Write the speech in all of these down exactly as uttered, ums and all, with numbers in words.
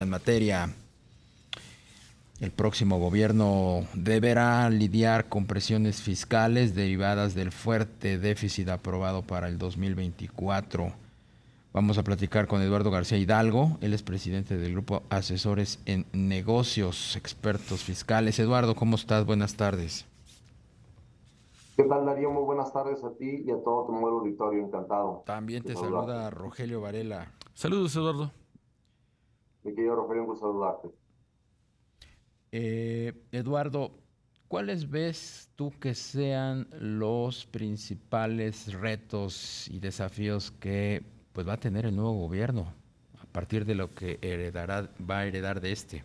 en materia. El próximo gobierno deberá lidiar con presiones fiscales derivadas del fuerte déficit aprobado para el dos mil veinticuatro. Vamos a platicar con Eduardo García Hidalgo, él es presidente del Grupo Asesores en Negocios, expertos fiscales. Eduardo, ¿cómo estás? Buenas tardes. ¿Qué tal, Darío? Muy buenas tardes a ti y a todo tu nuevo auditorio. Encantado También de te saludarte. saluda Rogelio Varela. Saludos, Eduardo. Mi querido Rogelio, un gusto saludarte. Eh, Eduardo, ¿cuáles ves tú que sean los principales retos y desafíos que pues, va a tener el nuevo gobierno a partir de lo que heredará, va a heredar de este?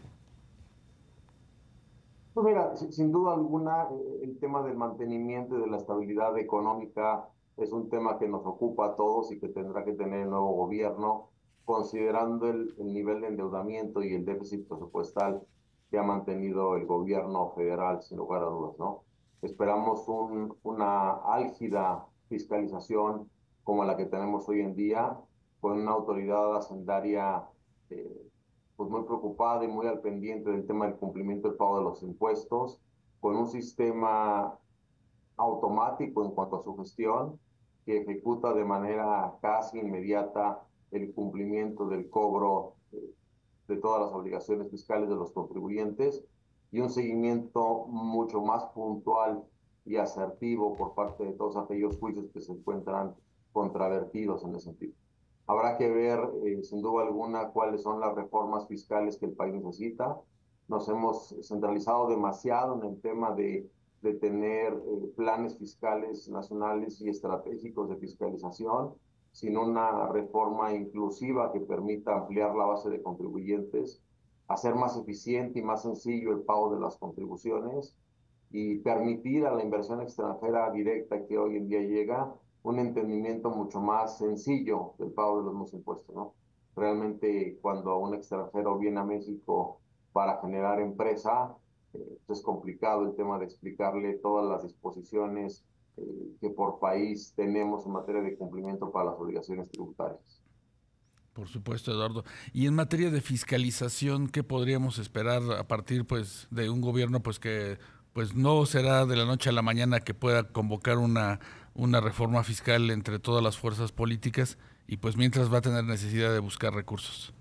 Pues mira, si- sin duda alguna, eh, el tema del mantenimiento y de la estabilidad económica es un tema que nos ocupa a todos y que tendrá que tener el nuevo gobierno, considerando el, el nivel de endeudamiento y el déficit presupuestal que ha mantenido el gobierno federal, sin lugar a dudas, ¿no? Esperamos un- una álgida fiscalización como la que tenemos hoy en día, con una autoridad hacendaria eh, pues muy preocupada y muy al pendiente del tema del cumplimiento del pago de los impuestos, con un sistema automático en cuanto a su gestión, que ejecuta de manera casi inmediata el cumplimiento del cobro eh, de todas las obligaciones fiscales de los contribuyentes y un seguimiento mucho más puntual y asertivo por parte de todos aquellos juicios que se encuentran contravertidos en ese sentido. Habrá que ver, eh, sin duda alguna, cuáles son las reformas fiscales que el país necesita. Nos hemos centralizado demasiado en el tema de, de tener eh, planes fiscales nacionales y estratégicos de fiscalización, sin una reforma inclusiva que permita ampliar la base de contribuyentes, hacer más eficiente y más sencillo el pago de las contribuciones y permitir a la inversión extranjera directa que hoy en día llega un entendimiento mucho más sencillo del pago de los mismos impuestos, ¿no? Realmente cuando un extranjero viene a México para generar empresa, eh, es complicado el tema de explicarle todas las disposiciones eh, que por país tenemos en materia de cumplimiento para las obligaciones tributarias. Por supuesto, Eduardo. Y en materia de fiscalización, ¿qué podríamos esperar a partir, pues, de un gobierno, pues, que, pues, no será de la noche a la mañana que pueda convocar una, una reforma fiscal entre todas las fuerzas políticas y, pues, mientras va a tener necesidad de buscar recursos?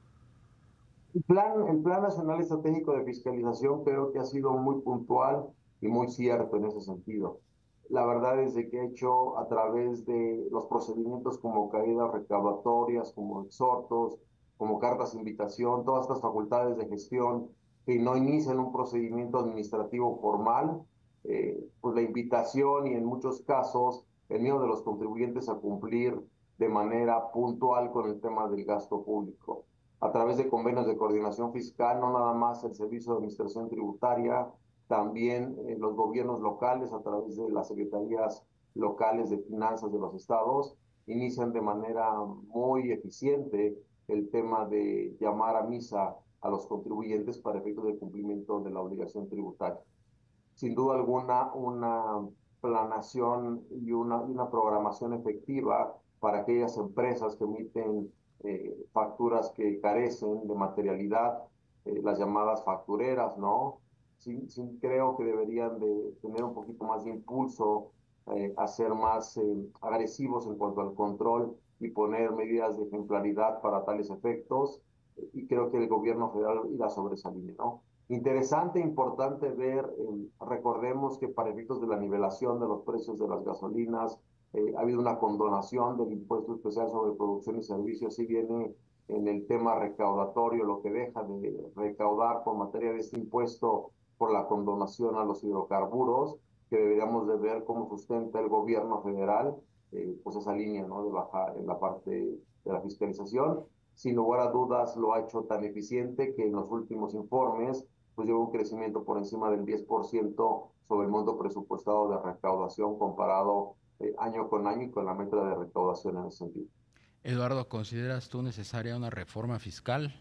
El plan, el Plan Nacional Estratégico de Fiscalización creo que ha sido muy puntual y muy cierto en ese sentido. La verdad es de que ha hecho a través de los procedimientos como caídas recaudatorias, como exhortos, como cartas de invitación, todas estas facultades de gestión que no inician un procedimiento administrativo formal, eh, pues la invitación y en muchos casos el miedo de los contribuyentes a cumplir de manera puntual con el tema del gasto público a través de convenios de coordinación fiscal, no nada más el Servicio de Administración Tributaria, también eh, los gobiernos locales a través de las secretarías locales de finanzas de los estados, inician de manera muy eficiente el tema de llamar a misa a los contribuyentes para efectos de cumplimiento de la obligación tributaria. Sin duda alguna, una planación y una, una programación efectiva para aquellas empresas que emiten eh, facturas que carecen de materialidad, eh, las llamadas factureras, ¿no? Sí, sí creo que deberían de tener un poquito más de impulso, eh, a ser más eh, agresivos en cuanto al control y poner medidas de ejemplaridad para tales efectos. Y creo que el gobierno federal irá sobre esa línea, ¿no? Interesante, importante ver, eh, recordemos que para efectos de la nivelación de los precios de las gasolinas, eh, ha habido una condonación del impuesto especial sobre producción y servicios, si viene en el tema recaudatorio, lo que deja de recaudar por materia de este impuesto por la condonación a los hidrocarburos, que deberíamos de ver cómo sustenta el gobierno federal, eh, pues esa línea, ¿no? De bajar en la parte de la fiscalización. Sin lugar a dudas lo ha hecho tan eficiente que en los últimos informes pues lleva un crecimiento por encima del diez por ciento sobre el monto presupuestado de recaudación comparado eh, año con año y con la meta de recaudación en ese sentido. Eduardo, ¿consideras tú necesaria una reforma fiscal?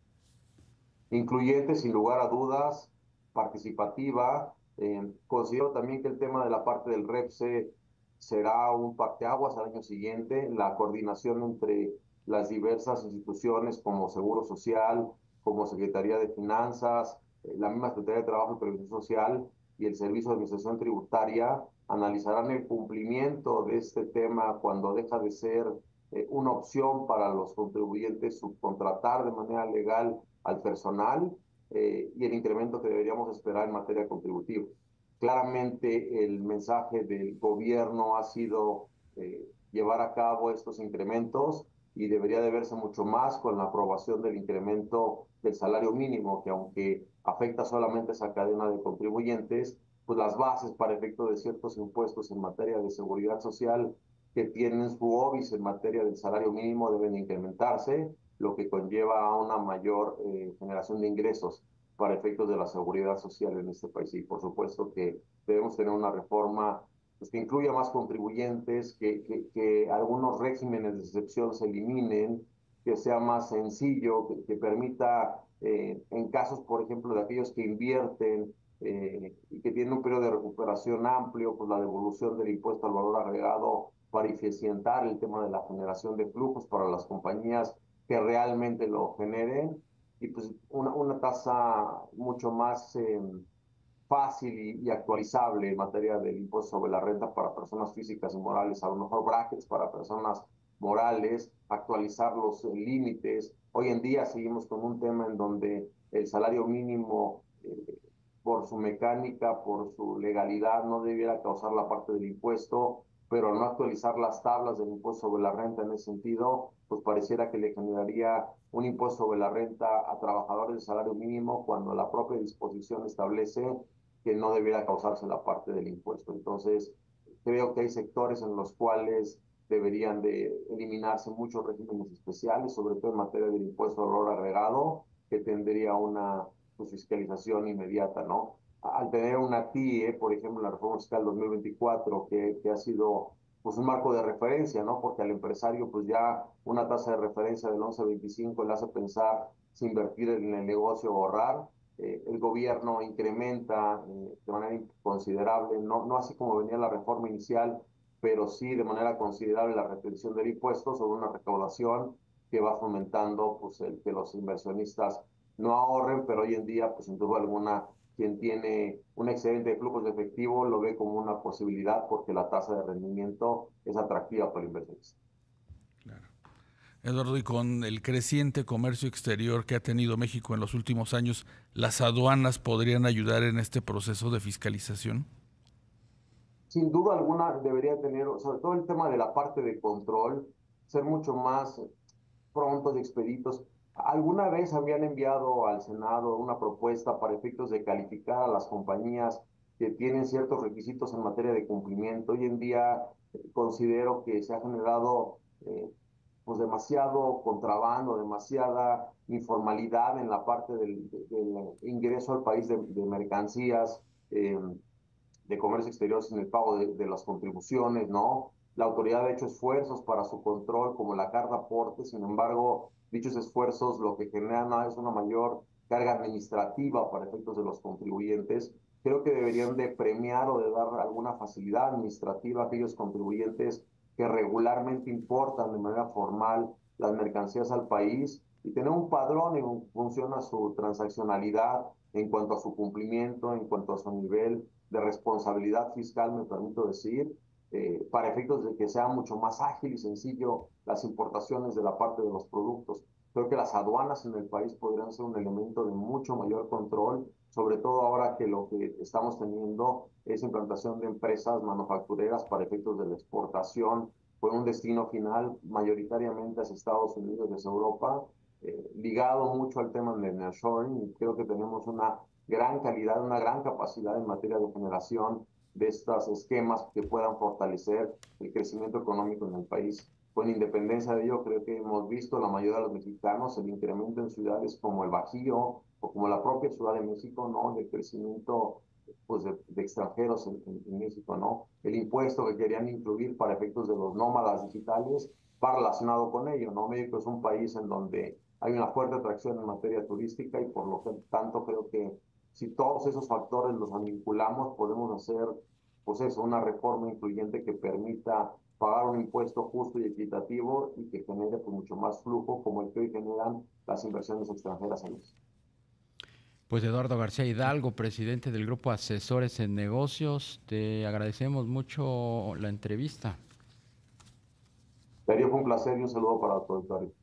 Incluyente, sin lugar a dudas, participativa. Eh, considero también que el tema de la parte del REPSE será un parteaguas al año siguiente, la coordinación entre las diversas instituciones como Seguro Social, como Secretaría de Finanzas, eh, la misma Secretaría de Trabajo y Previsión Social y el Servicio de Administración Tributaria analizarán el cumplimiento de este tema cuando deja de ser eh, una opción para los contribuyentes subcontratar de manera legal al personal eh, y el incremento que deberíamos esperar en materia contributiva. Claramente el mensaje del gobierno ha sido eh, llevar a cabo estos incrementos y debería de verse mucho más con la aprobación del incremento del salario mínimo, que aunque afecta solamente a esa cadena de contribuyentes, pues las bases para efecto de ciertos impuestos en materia de seguridad social que tienen su óbice en materia del salario mínimo deben incrementarse, lo que conlleva a una mayor eh, generación de ingresos para efectos de la seguridad social en este país. Y por supuesto que debemos tener una reforma pues, que incluya más contribuyentes, que, que, que algunos regímenes de excepción se eliminen, que sea más sencillo, que, que permita, eh, en casos, por ejemplo, de aquellos que invierten eh, y que tienen un periodo de recuperación amplio, pues la devolución del impuesto al valor agregado para eficientar el tema de la generación de flujos para las compañías que realmente lo generen y pues una, una tasa mucho más eh, fácil y, y, actualizable en materia del impuesto sobre la renta para personas físicas y morales, a lo mejor brackets para personas morales, actualizar los eh, límites. Hoy en día seguimos con un tema en donde el salario mínimo, eh, por su mecánica, por su legalidad, no debiera causar la parte del impuesto, pero al no actualizar las tablas del impuesto sobre la renta en ese sentido, pues pareciera que le generaría un impuesto sobre la renta a trabajadores de salario mínimo cuando la propia disposición establece que no debiera causarse la parte del impuesto. Entonces, creo que hay sectores en los cuales deberían de eliminarse muchos regímenes especiales, sobre todo en materia del impuesto al valor agregado, que tendría una pues, fiscalización inmediata, ¿no? Al tener una T I E, por ejemplo, la reforma fiscal dos mil veinticuatro, que, que ha sido pues un marco de referencia, ¿no? Porque al empresario pues ya una tasa de referencia del once veinticinco le hace pensar si invertir en el negocio o ahorrar. Eh, el gobierno incrementa eh, de manera considerable, no, no así como venía la reforma inicial, pero sí de manera considerable la retención del impuesto sobre una recaudación que va fomentando pues, el que los inversionistas no ahorren, pero hoy en día, pues sin duda alguna, quien tiene un excedente de flujos de efectivo lo ve como una posibilidad porque la tasa de rendimiento es atractiva para el inversionista. Claro. Eduardo, y con el creciente comercio exterior que ha tenido México en los últimos años, ¿las aduanas podrían ayudar en este proceso de fiscalización? Sin duda alguna debería tener, sobre todo el tema de la parte de control, ser mucho más prontos y expeditos. Alguna vez habían enviado al Senado una propuesta para efectos de calificar a las compañías que tienen ciertos requisitos en materia de cumplimiento. Hoy en día eh, considero que se ha generado eh, pues demasiado contrabando, demasiada informalidad en la parte del, del ingreso al país de, de mercancías. Eh, de comercio exterior sin el pago de, de las contribuciones, ¿no? La autoridad ha hecho esfuerzos para su control, como la carta aporte, sin embargo, dichos esfuerzos lo que generan es una mayor carga administrativa para efectos de los contribuyentes. Creo que deberían de premiar o de dar alguna facilidad administrativa a aquellos contribuyentes que regularmente importan de manera formal las mercancías al país y tener un padrón en función a su transaccionalidad en cuanto a su cumplimiento, en cuanto a su nivel de responsabilidad fiscal, me permito decir, eh, para efectos de que sea mucho más ágil y sencillo las importaciones de la parte de los productos. Creo que las aduanas en el país podrían ser un elemento de mucho mayor control, sobre todo ahora que lo que estamos teniendo es implantación de empresas manufactureras para efectos de la exportación con un destino final mayoritariamente hacia Estados Unidos, desde Europa, eh, ligado mucho al tema del nearshoring, y creo que tenemos una gran calidad, una gran capacidad en materia de generación de estos esquemas que puedan fortalecer el crecimiento económico en el país. Con independencia de ello, creo que hemos visto la mayoría de los mexicanos el incremento en ciudades como el Bajío o como la propia Ciudad de México, ¿no? El crecimiento pues, de, de extranjeros en, en, en México, ¿no? El impuesto que querían incluir para efectos de los nómadas digitales va relacionado con ello, ¿no? México es un país en donde hay una fuerte atracción en materia turística y por lo tanto creo que si todos esos factores los vinculamos, podemos hacer, pues eso, una reforma incluyente que permita pagar un impuesto justo y equitativo y que genere pues, mucho más flujo como el que hoy generan las inversiones extranjeras en México. Pues Eduardo García Hidalgo, presidente del Grupo Asesores en Negocios, te agradecemos mucho la entrevista. Darío, fue un placer y un saludo para tu auditorio.